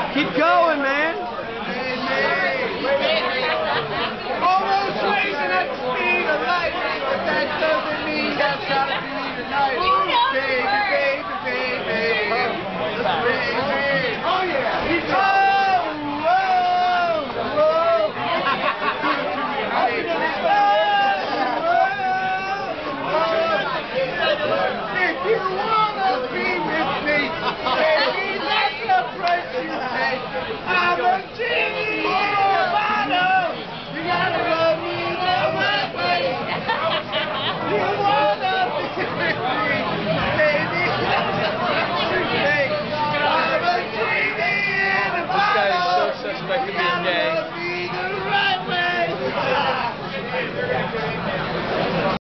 Keep going, man. Almost racing at the speed of light, but that doesn't mean that's gotta be tonight. Baby, baby, baby, baby. Oh yeah. If you wanna be with me, baby, that's the price you pay. I'm a genie in a bottle. You gotta love me the right way. You wanna be with me, baby, that's the price you pay. I'm a genie in a bottle. This guy is so suspect to be